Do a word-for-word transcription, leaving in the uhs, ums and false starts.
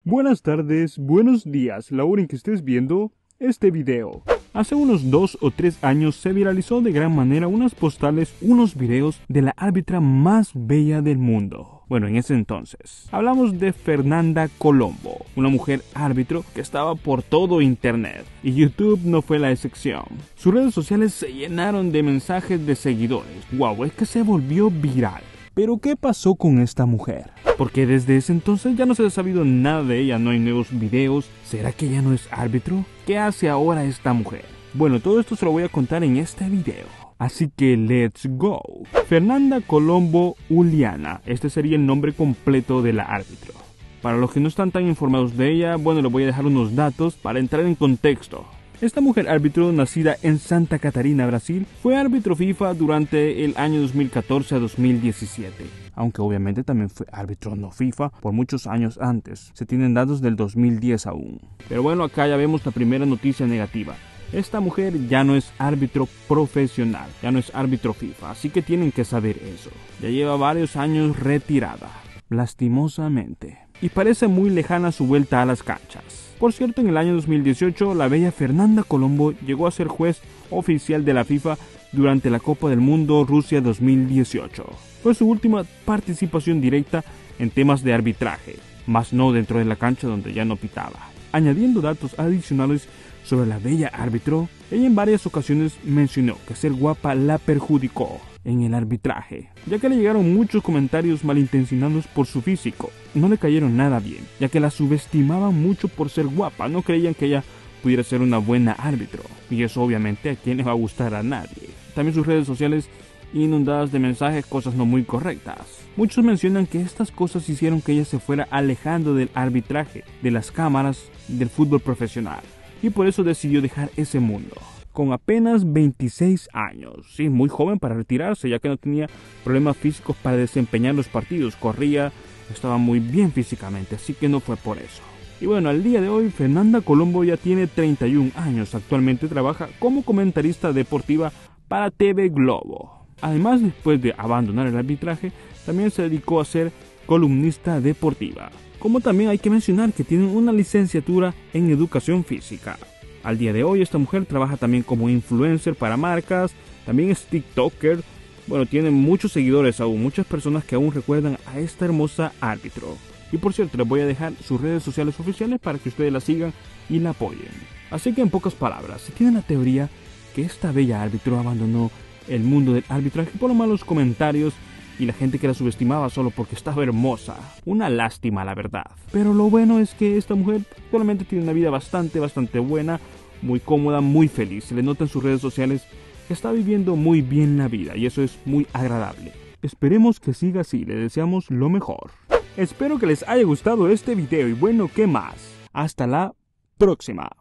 Buenas tardes, buenos días, la hora en que estés viendo este video. Hace unos dos o tres años se viralizó de gran manera unas postales, unos videos de la árbitra más bella del mundo. Bueno, en ese entonces. Hablamos de Fernanda Colombo, una mujer árbitro que estaba por todo internet. Y YouTube no fue la excepción. Sus redes sociales se llenaron de mensajes de seguidores. Wow, es que se volvió viral. Pero ¿qué pasó con esta mujer? Porque desde ese entonces ya no se ha sabido nada de ella, no hay nuevos videos. ¿Será que ya no es árbitro? ¿Qué hace ahora esta mujer? Bueno, todo esto se lo voy a contar en este video. Así que let's go. Fernanda Colombo Uliana, este sería el nombre completo de la árbitro. Para los que no están tan informados de ella, bueno, les voy a dejar unos datos para entrar en contexto. Esta mujer árbitro, nacida en Santa Catarina, Brasil, fue árbitro FIFA durante el año dos mil catorce a dos mil diecisiete. Aunque obviamente también fue árbitro no FIFA por muchos años antes. Se tienen datos del dos mil diez aún. Pero bueno, acá ya vemos la primera noticia negativa. Esta mujer ya no es árbitro profesional, ya no es árbitro FIFA, así que tienen que saber eso. Ya lleva varios años retirada, lastimosamente. Y parece muy lejana su vuelta a las canchas. Por cierto, en el año dos mil dieciocho, la bella Fernanda Colombo llegó a ser juez oficial de la FIFA durante la Copa del Mundo Rusia dos mil dieciocho. Fue su última participación directa en temas de arbitraje, más no dentro de la cancha donde ya no pitaba. Añadiendo datos adicionales sobre la bella árbitro, ella en varias ocasiones mencionó que ser guapa la perjudicó en el arbitraje, ya que le llegaron muchos comentarios malintencionados por su físico. No le cayeron nada bien, ya que la subestimaban mucho por ser guapa, no creían que ella pudiera ser una buena árbitro, y eso obviamente a quién le va a gustar a nadie. También sus redes sociales inundadas de mensajes, cosas no muy correctas. Muchos mencionan que estas cosas hicieron que ella se fuera alejando del arbitraje, de las cámaras, del fútbol profesional, y por eso decidió dejar ese mundo. Con apenas veintiséis años, sí, muy joven para retirarse, ya que no tenía problemas físicos para desempeñar los partidos, corría, estaba muy bien físicamente, así que no fue por eso. Y bueno, al día de hoy, Fernanda Colombo ya tiene treinta y un años, actualmente trabaja como comentarista deportiva para T V Globo. Además, después de abandonar el arbitraje, también se dedicó a ser columnista deportiva. Como también hay que mencionar que tiene una licenciatura en educación física. Al día de hoy esta mujer trabaja también como influencer para marcas, también es TikToker. Bueno, tiene muchos seguidores aún, muchas personas que aún recuerdan a esta hermosa árbitro. Y por cierto, les voy a dejar sus redes sociales oficiales para que ustedes la sigan y la apoyen. Así que en pocas palabras, si tienen la teoría que esta bella árbitro abandonó el mundo del arbitraje por los malos comentarios y la gente que la subestimaba solo porque estaba hermosa. Una lástima, la verdad. Pero lo bueno es que esta mujer actualmente tiene una vida bastante, bastante buena, muy cómoda, muy feliz. Se le nota en sus redes sociales que está viviendo muy bien la vida y eso es muy agradable. Esperemos que siga así, le deseamos lo mejor. Espero que les haya gustado este video y bueno, ¿qué más? Hasta la próxima.